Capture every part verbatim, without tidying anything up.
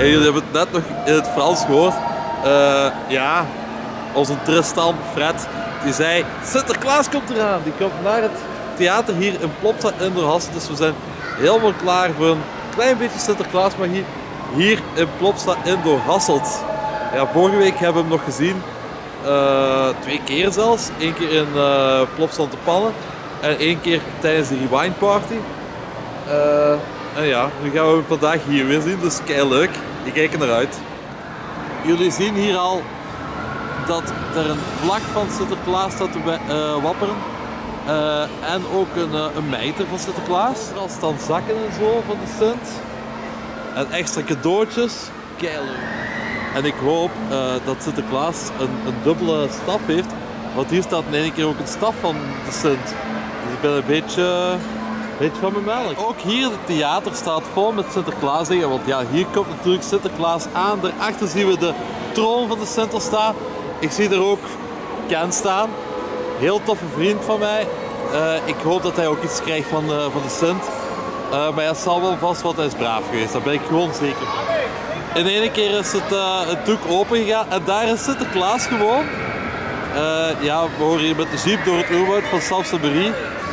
jullie hebben het net nog in het Frans gehoord. Uh, ja, onze Tristan, Fred, die zei Sinterklaas komt eraan. Die komt naar het theater hier in Plopsa Indoor Hasselt. Dus we zijn helemaal klaar voor een klein beetje Sinterklaasmagie hier in Plopsa Indoor Hasselt. Ja, vorige week hebben we hem nog gezien. Uh, twee keer zelfs. Eén keer in uh, Plopsa te Pannen. En één keer tijdens de Rewind Party. Uh, en ja, nu gaan we hem vandaag hier weer zien. Dus kei leuk. Ik kijk er naar uit. Jullie zien hier al dat er een vlag van Sinterklaas staat te uh, wapperen. Uh, en ook een, uh, een mijter van Sinterklaas. Er staan zakken en zo van de Sint. En extra cadeautjes. Kei leuk. En ik hoop uh, dat Sinterklaas een, een dubbele staf heeft. Want hier staat in één keer ook een staf van de Sint. Dus ik ben een beetje, een beetje van mijn melk. Ook hier het theater staat vol met Sinterklaas dingen. Want ja, hier komt natuurlijk Sinterklaas aan. Daarachter zien we de troon van de Sint al staan. Ik zie er ook Ken staan. Heel toffe vriend van mij. Uh, ik hoop dat hij ook iets krijgt van, uh, van de Sint. Uh, maar hij zal wel vast, want hij is braaf geweest. Daar ben ik gewoon zeker van. In één keer is het, uh, het doek open gegaan en daar is Sinterklaas gewoon. Uh, ja, we horen hier met de jeep door het oerwoud van Sainte-Marie.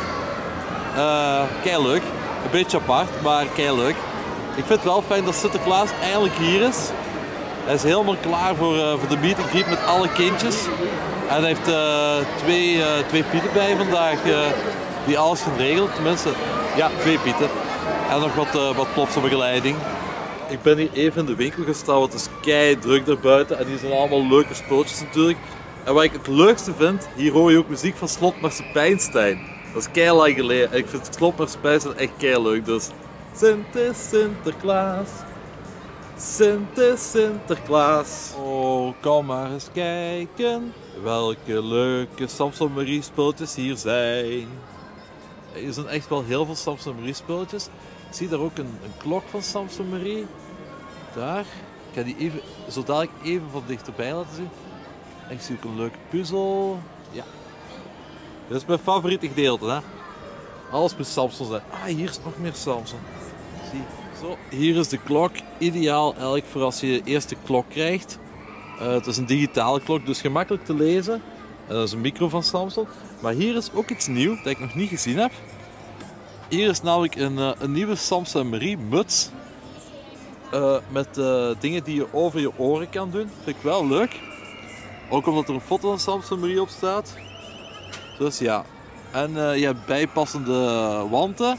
Uh, kei leuk. Een beetje apart, maar kei leuk. Ik vind het wel fijn dat Sinterklaas eindelijk hier is. Hij is helemaal klaar voor, uh, voor de meet and greet met alle kindjes. En hij heeft uh, twee, uh, twee pieten bij vandaag uh, die alles gaan regelen. Tenminste, ja, twee pieten. En nog wat, uh, wat Plopsa begeleiding. Ik ben hier even in de winkel gestaan, want het is kei druk daar buiten. En hier zijn allemaal leuke spulletjes natuurlijk. En wat ik het leukste vind, hier hoor je ook muziek van Slot Marsepeinstein. Dat is kei lang geleden. En ik vind Slot Marsepeinstein echt kei leuk. Dus Sint is Sinterklaas. Sint is Sinterklaas. Oh, kom maar eens kijken welke leuke Samson Marie spulletjes hier zijn. Er zijn echt wel heel veel Samson Marie spulletjes. Ik zie daar ook een, een klok van Samson Marie. Daar. Ik ga die even, zo dadelijk even van dichterbij laten zien. En ik zie ook een leuke puzzel. Ja. Dit is mijn favoriete gedeelte, hè. Alles moet Samson zijn. Ah, hier is nog meer Samson. Zie. Zo, hier is de klok. Ideaal eigenlijk voor als je je eerste klok krijgt. Uh, het is een digitale klok, dus gemakkelijk te lezen. En dat is een micro van Samson. Maar hier is ook iets nieuws dat ik nog niet gezien heb. Hier is namelijk een, uh, een nieuwe Samson Marie muts. Uh, met uh, dingen die je over je oren kan doen. Vind ik wel leuk. Ook omdat er een foto van Samson Marie op staat. Dus ja. En uh, je hebt bijpassende wanten.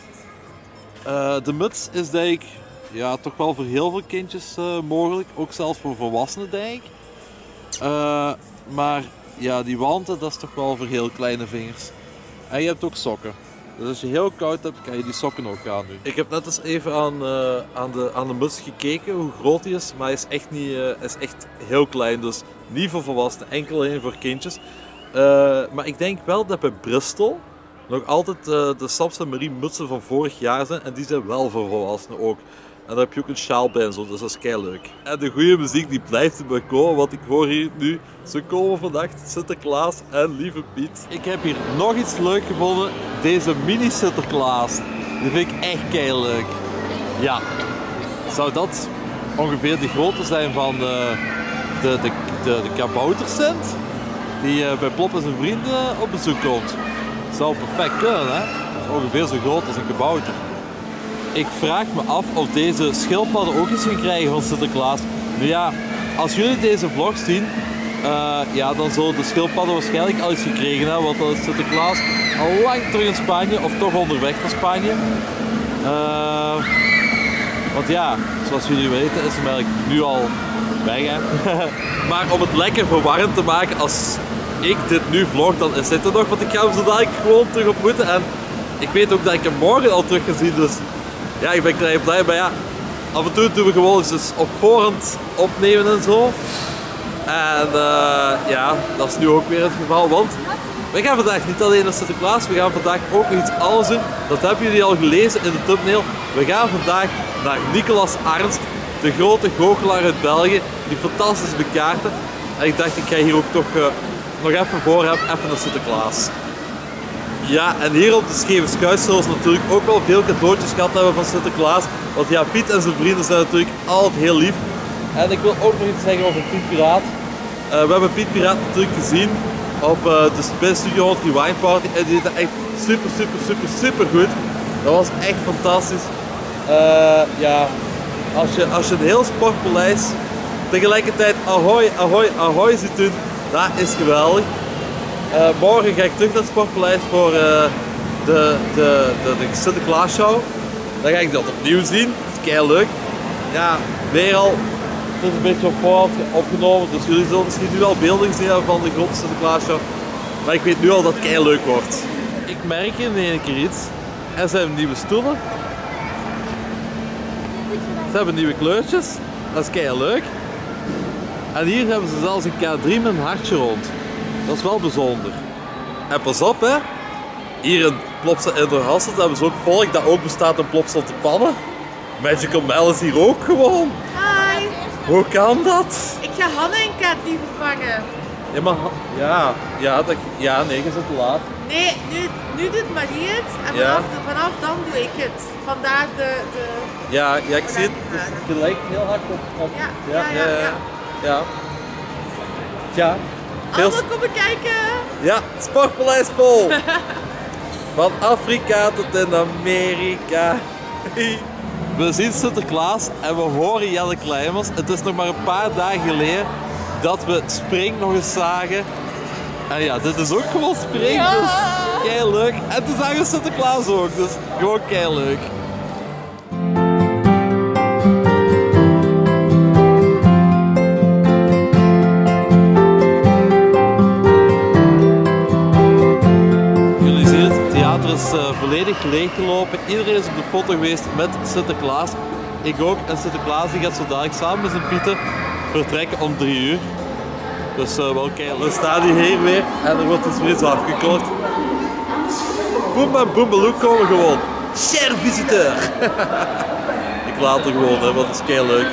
Uh, de muts is denk ik ja, toch wel voor heel veel kindjes uh, mogelijk. Ook zelfs voor volwassenen denk ik. Uh, maar ja, die wanten dat is toch wel voor heel kleine vingers. En je hebt ook sokken. Dus als je heel koud hebt, kan je die sokken ook aan doen. Ik heb net eens even aan, uh, aan, de, aan de muts gekeken, hoe groot die is. Maar hij is echt, niet, uh, hij is echt heel klein, dus niet voor volwassenen, enkel alleen voor kindjes. Uh, maar ik denk wel dat bij Bristol nog altijd uh, de Samson Marie mutsen van vorig jaar zijn. En die zijn wel voor volwassenen ook. En daar heb je ook een sjaal bij en zo, dus dat is kei leuk. En de goede muziek die blijft erbij komen, want ik hoor hier nu, ze komen vannacht, Sinterklaas en Lieve Piet. Ik heb hier nog iets leuk gevonden, deze mini Sinterklaas. Die vind ik echt kei leuk. Ja, zou dat ongeveer de grootte zijn van de, de, de, de, de kaboutersint? Die uh, bij Plop en zijn vrienden op bezoek komt. Zou perfect kunnen, hè? Ongeveer zo groot als een kabouter. Ik vraag me af of deze schildpadden ook iets gaan krijgen van Sinterklaas. Nu ja, als jullie deze vlog zien, uh, ja, dan zullen de schildpadden waarschijnlijk al iets gekregen hebben. Want dan is Sinterklaas al lang terug in Spanje, of toch onderweg naar Spanje. Uh, want ja, zoals jullie weten is hem eigenlijk nu al weg, hè. Maar om het lekker verwarrend te maken, als ik dit nu vlog, dan is dit er nog. Want ik ga hem zo dadelijk gewoon terug ontmoeten. En ik weet ook dat ik hem morgen al terug ga zien, dus ja, ik ben klein blij, maar ja, af en toe doen we gewoon eens dus op voorhand opnemen en zo. En uh, ja, dat is nu ook weer het geval, want we gaan vandaag niet alleen naar Sinterklaas, we gaan vandaag ook nog iets anders doen. Dat hebben jullie al gelezen in de thumbnail. We gaan vandaag naar Nicolas Arnst, de grote goochelaar uit België, die fantastisch bekaarten. En ik dacht, ik ga hier ook toch uh, nog even voor hebben, even naar Sinterklaas. Ja, en hier op de Scheve Schuit zullen ze natuurlijk ook wel veel cadeautjes gehad hebben van Sinterklaas. Want ja, Piet en zijn vrienden zijn natuurlijk altijd heel lief. En ik wil ook nog iets zeggen over Piet Piraat. Uh, we hebben Piet Piraat natuurlijk gezien op uh, de bij de Studio honderd Rewind Party en die deed dat echt super, super, super, super goed. Dat was echt fantastisch. Uh, ja, als je, als je een heel sportpaleis tegelijkertijd ahoy, ahoy, ahoy ziet doen, dat is geweldig. Uh, morgen ga ik terug naar het sportpaleis voor uh, de, de, de, de Sinterklaas show. Dan ga ik dat opnieuw zien, dat is kei leuk. Ja, weer al, het is een beetje op voorhand opgenomen, dus jullie zullen misschien nu al beelden zien van de grote Sinterklaas show. Maar ik weet nu al dat het kei leuk wordt. Ik merk in één keer iets. Er zijn nieuwe stoelen. Ze hebben nieuwe kleurtjes. Dat is kei leuk. En hier hebben ze zelfs een K drie met een hartje rond. Dat is wel bijzonder. En pas op hè. Hier in Plopsa Indoor Hasselt hebben ze ook volk dat ook bestaat in Plopsa te pannen. Magical Mel is hier ook gewoon. Hi. Hoe kan dat? Ik ga Hanne en Kat die vervangen. Ja, maar ja, ja, dat, ja, nee, je zit te laat. Nee, nu, nu doet Marie het en Ja. vanaf, vanaf dan doe ik het. Vandaar de... de... Ja, ja, ik zie het. Dus je lijkt heel hard op. op Ja, ja, ja, ja. ja. Ja. Veel... Allemaal komen kijken. Ja, het sportpaleis vol. Van Afrika tot in Amerika. We zien Sinterklaas en we horen Jelle Kleimers. Het is nog maar een paar dagen geleden dat we Spring nog eens zagen. En ja, dit is ook gewoon Spring, Ja. dus kei leuk. En toen zagen we Sinterklaas ook, dus gewoon kei leuk. Jullie zien het, het theater is uh, volledig leeggelopen. Iedereen is op de foto geweest met Sinterklaas. Ik ook. En Sinterklaas die gaat zo dadelijk samen met zijn Pieten vertrekken om drie uur. Dus uh, wel kei. We staan hier weer en er wordt dus weer iets afgekort. Boem en Boembeloe komen gewoon. Cher visiteur. Ik laat er gewoon, hè, want het is kei leuk.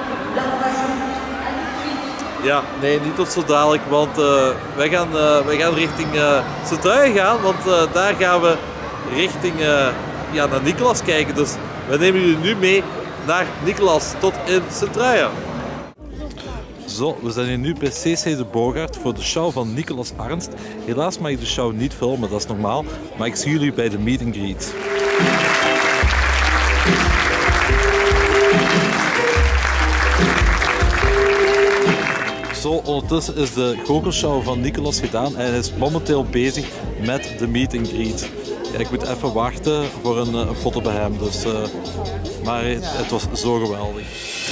Ja, nee, niet tot zo dadelijk, want uh, wij, gaan, uh, wij gaan richting uh, Sint-Truijen gaan, want uh, daar gaan we richting uh, ja, naar Nicolas kijken. Dus wij nemen jullie nu mee naar Nicolas tot in Sint-Truijen. Zo, we zijn hier nu bij C C de Bogaert voor de show van Nicolas Arnst. Helaas mag ik de show niet filmen, dat is normaal, maar ik zie jullie bij de meet and greet. Zo, ondertussen is de gokelshow van Nicolas gedaan en hij is momenteel bezig met de meet and greet. Ja, ik moet even wachten voor een, een foto bij hem, dus, uh, maar het, het was zo geweldig.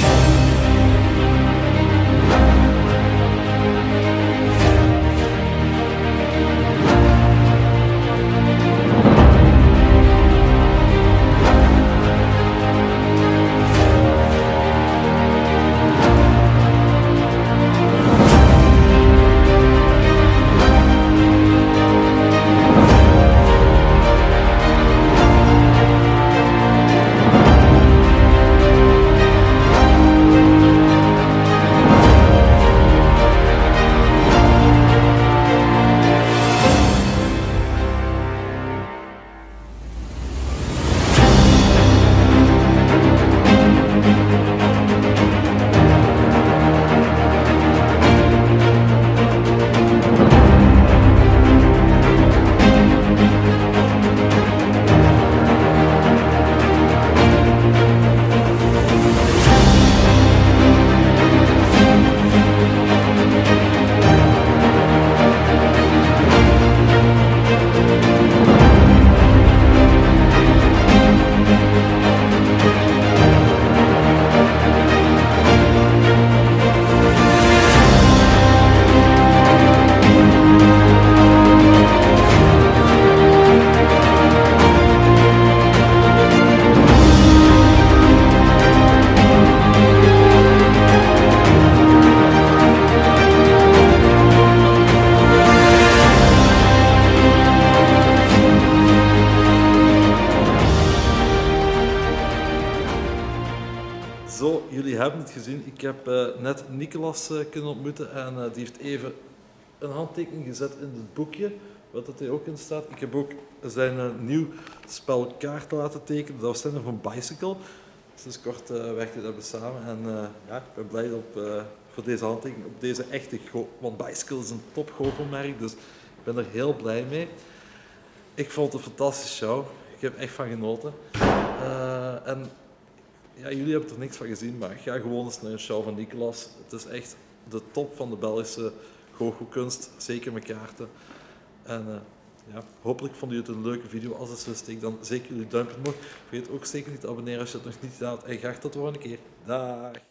Zo, jullie hebben het gezien. Ik heb uh, net Nicolas uh, kunnen ontmoeten en uh, die heeft even een handtekening gezet in het boekje, wat er ook in staat. Ik heb ook zijn uh, nieuw spel kaarten laten tekenen, dat was zijn van Bicycle. Sinds kort uh, werkten we samen en uh, ja, ik ben blij op, uh, voor deze handtekening op deze echte go- want Bicycle is een top goochelmerk, dus ik ben er heel blij mee. Ik vond het een fantastische show. Ik heb echt van genoten. Uh, en ja, jullie hebben er niks van gezien, maar ga gewoon eens naar een show van Nicolas. Het is echt de top van de Belgische goochelkunst, zeker met kaarten. En uh, ja, hopelijk vonden jullie het een leuke video. Als het zo is, steek dan zeker jullie duimpje omhoog. Vergeet ook zeker niet te abonneren als je het nog niet gedaan hebt. En graag tot de volgende keer. Dag!